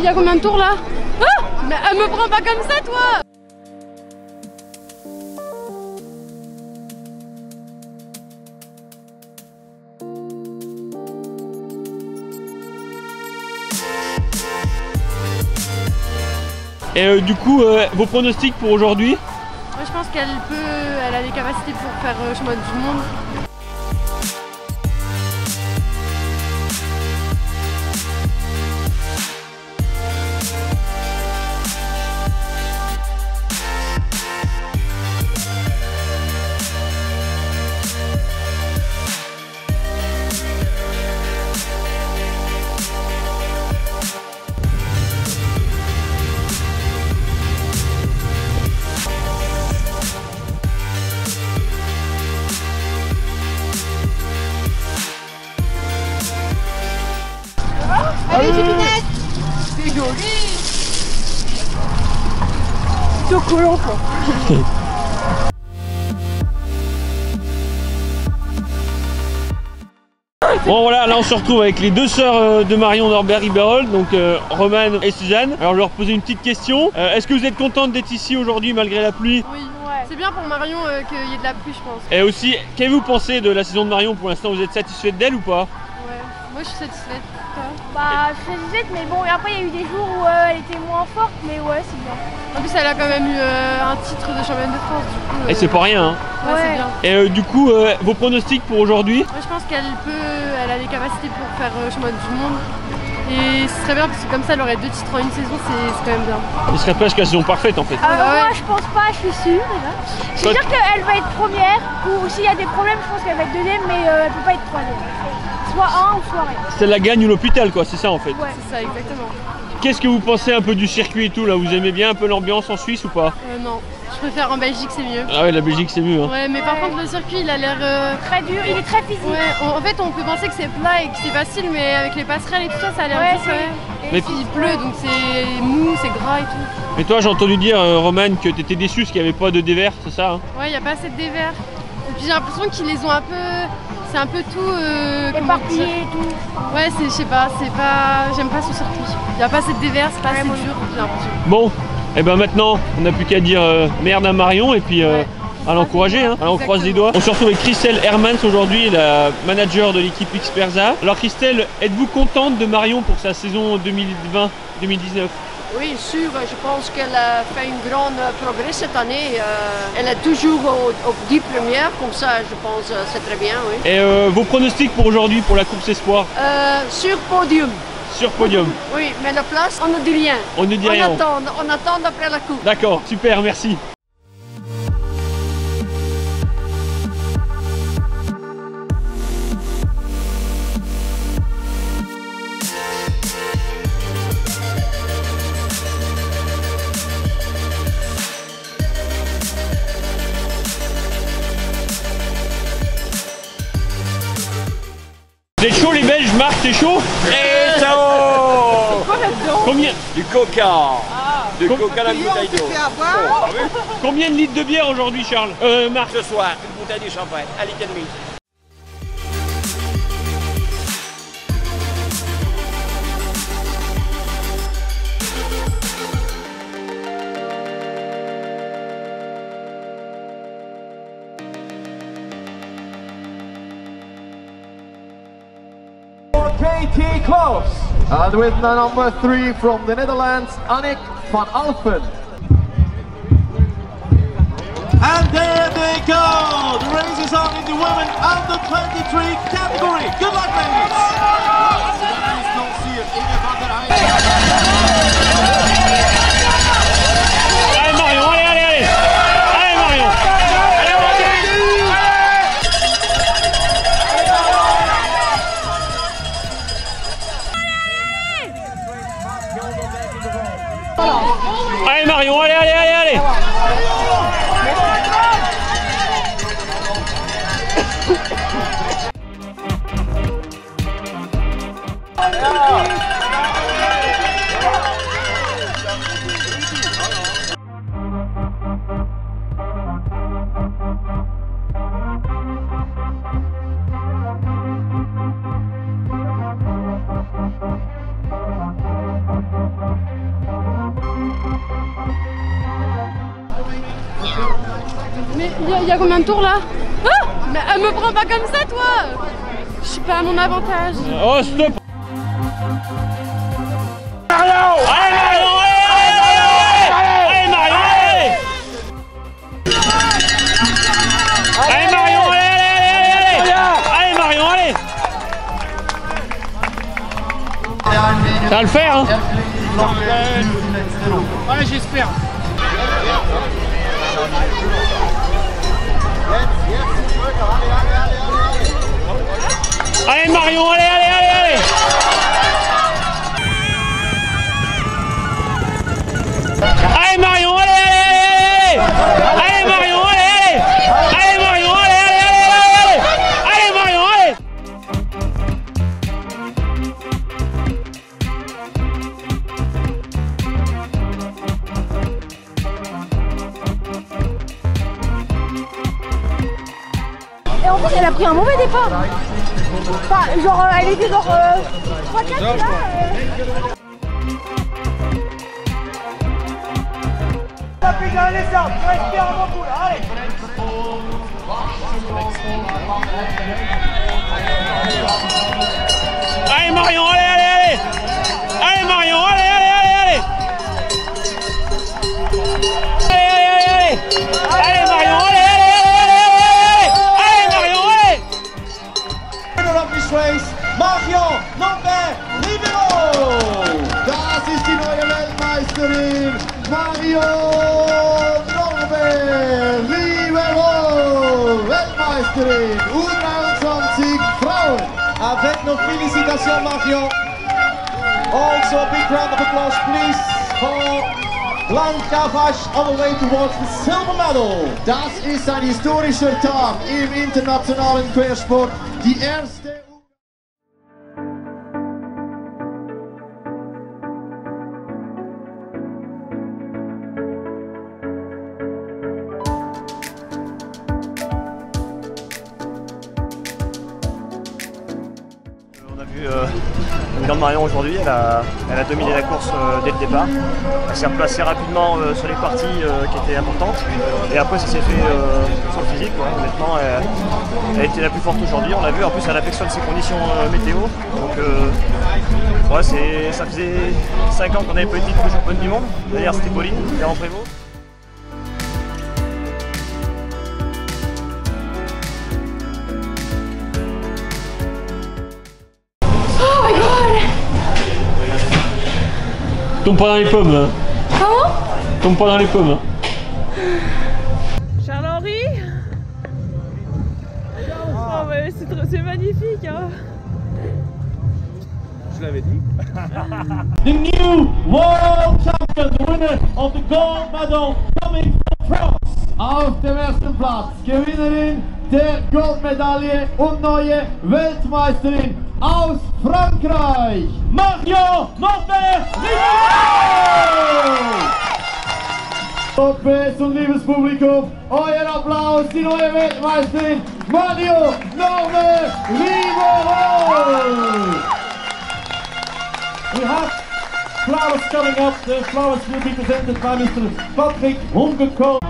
y a combien de tours là? Ah, mais elle me prend pas comme ça, toi! Et du coup, vos pronostics pour aujourd'hui? Moi je pense elle a les capacités pour faire chemin du monde. Allez, Jupinette! C'est joli! Tout collant quoi! Bon voilà, là on se retrouve avec les deux sœurs de Marion Norbert-Riberol, donc Romane et Suzanne. Alors je vais leur poser une petite question. Est-ce que vous êtes contente d'être ici aujourd'hui malgré la pluie? Oui, ouais. C'est bien pour Marion qu'il y ait de la pluie, je pense. Et aussi, qu'avez-vous pensé de la saison de Marion pour l'instant? Vous êtes satisfaite d'elle ou pas? Ouais, moi je suis satisfaite. Bah, je suis satisfaite, mais bon, et après il y a eu des jours où elle était moins forte, mais ouais, c'est bien. En plus, elle a quand même eu un titre de championne de France, du coup. Et c'est pas rien, hein. Ouais, Ouais. c'est bien. Et du coup, vos pronostics pour aujourd'hui? Moi je pense elle a les capacités pour faire chemin du monde. Et ce serait bien parce que comme ça elle aurait 2 titres en une saison, c'est quand même bien. Ce serait presque la saison parfaite en fait. ouais. Moi je pense pas, je suis sûre déjà. Je suis sûre qu'elle va être première, ou s'il y a des problèmes, je pense qu'elle va être deuxième, mais elle peut pas être troisième. Soit un ou soit rien. C'est la gagne ou l'hôpital quoi, c'est ça en fait. Ouais. C'est ça, exactement. Qu'est-ce que vous pensez un peu du circuit et tout là? Vous aimez bien un peu l'ambiance en Suisse ou pas? Non, je préfère en Belgique, c'est mieux. Ah ouais, la Belgique c'est mieux hein. Ouais, mais par contre le circuit il a l'air... Très dur, il est très physique. Ouais, en fait on peut penser que c'est plat et que c'est facile, mais avec les passerelles et tout ça, ça a l'air Ouais, dur quand même. Mais Et puis il pleut donc c'est mou, c'est gras et tout. Mais toi j'ai entendu dire Romane que t'étais déçue parce qu'il n'y avait pas de dévers, c'est ça hein? Ouais, il n'y a pas assez de dévers. Et puis j'ai l'impression qu'ils les ont un peu... C'est un peu tout... Éparpillé et tout. Ouais, je sais pas, c'est pas... J'aime pas ce circuit. Il n'y a pas assez de dévers, c'est pas assez dur, j'ai l'impression. Bon, et ben maintenant on n'a plus qu'à dire merde à Marion et puis à l'encourager hein. Alors on croise les doigts. On se retrouve avec Christelle Hermans aujourd'hui, la manager de l'équipe Xperza. Alors Christelle, êtes-vous contente de Marion pour sa saison 2020-2019? Oui, sûr, je pense qu'elle a fait un grand progrès cette année. Elle est toujours aux 10 premières, comme ça je pense c'est très bien. Oui. Et vos pronostics pour aujourd'hui pour la course espoir? Sur podium. Sur podium. Oui, mais la place, on ne dit rien. On ne dit rien. On attend après la course. D'accord, super, merci. Vous êtes chaud les Belges, Marc, t'es chaud? Et ciao! Combien? Du coca. Du coca la bouteille d'eau. Combien de litres de bière aujourd'hui, Charles? Marc? Ce soir, une bouteille de champagne, à litre et demi. KT Klaus, and with the number 3 from the Netherlands, Annick van Alphen. And there they go! The race is on in the women under 23 category. Good luck, ladies! Allez Marion, allez, allez, allez! Allez Marion! Allez Marion, allez, allez, allez, allez! Mais il y a combien de tours là? Ah, mais elle me prend pas comme ça, toi! Je suis pas à mon avantage. Oh, stop! Marion! Allez, Marion! Allez, Marion! Allez, Marion! Allez, Marion, allez! Ça va le faire, hein? Ouais, j'espère. Allez, Marion, allez! Allez, Marion, allez! Allez, Marion, allez! Allez, Marion, allez! Allez, Marion, allez! Et en plus, elle a pris un mauvais départ. Enfin, genre, elle était genre 3-4 là. Tapez dans les arbres, respire avant vous là, allez. Allez, Marion, allez! Allez, Marion, allez! Allez, Marion, allez! Winner of this race, Marion Norbert Libero. Das ist die neue Weltmeisterin, Marion Norbert Libero. Weltmeisterin U23 Frauen. Avec nos félicitations, Marion. Also a big round of applause, please, for Blanka Vasch on the way towards the silver medal. Das ist ein historischer Tag im internationalen Quersport. Die erste. On a vu une grande Marion aujourd'hui, elle a dominé la course dès le départ. Elle s'est replacée rapidement sur les parties qui étaient importantes. Et après ça s'est fait sur le physique, ouais. Honnêtement elle a été la plus forte aujourd'hui, on l'a vu, en plus elle affectionne ses conditions météo. Donc ouais, ça faisait 5 ans qu'on n'avait pas eu de titre de championne du monde. D'ailleurs c'était Pauline, en Prévost. Tombe pas dans les pommes, hein. Comment? Tombe pas dans les pommes, hein. Charles-Henri? Oh, mais c'est magnifique, hein. Je l'avais dit. The new world champion, the winner of the gold medal coming from France. Auf dem ersten Platz, Gewinnerin der Goldmedaille und neue Weltmeisterin aus Frankreich, Marion Norbert Libero! Lopez und liebes Publikum, euer Applaus, die neue Weltmeisterin, Marion Norbert Libero! We have flowers coming up. The flowers will be presented by Mr. Patrick Hungerkohl.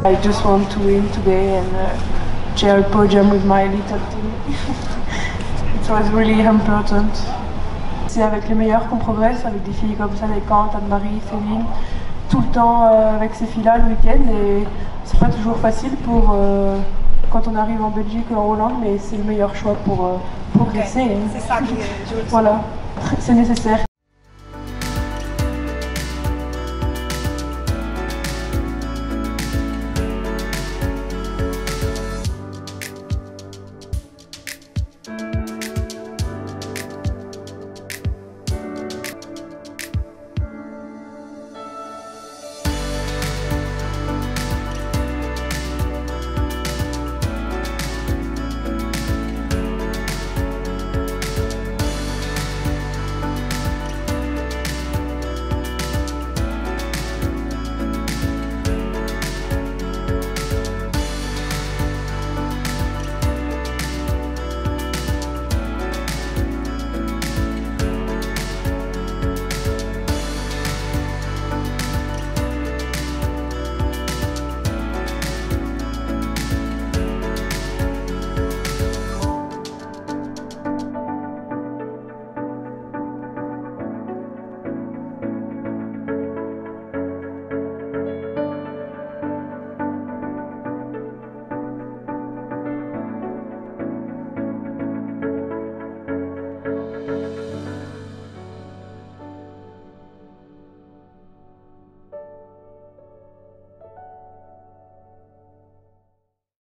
I just want to win today and share a podium with my little team. It was really important. C'est avec les meilleurs qu'on progresse, avec des filles comme ça, les Kant, Anne-Marie, Céline, tout le temps avec ces filles-là le week-end. Et c'est pas toujours facile pour quand on arrive en Belgique ou en Hollande, mais c'est le meilleur choix pour progresser. Okay. C'est ça que je veux dire. Voilà, c'est nécessaire.